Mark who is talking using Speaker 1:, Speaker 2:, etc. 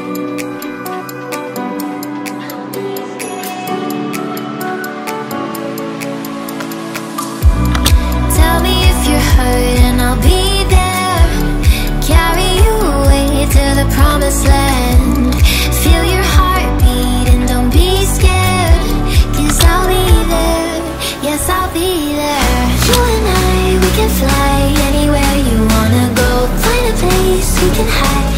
Speaker 1: Tell me if you're hurt and I'll be there. Carry you away to the promised land. Feel your heartbeat and don't be scared, 'cause I'll be there, yes I'll be there. You and I, we can fly anywhere you wanna go. Find a place we can hide